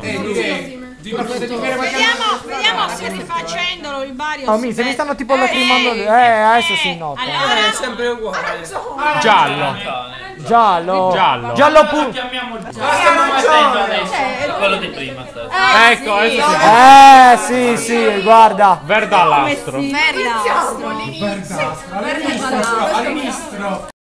Vediamo se rifacendolo il Mario. Oh, se mi stanno tipo lacrimando. Adesso si nota. Allora È sempre uguale. Giallo. Giallo. Giallo. Giallo puro. Chiamiamo adesso. Quello di prima. Ecco, adesso Sì, guarda. Verdalastro. Verdastro. All'inizio.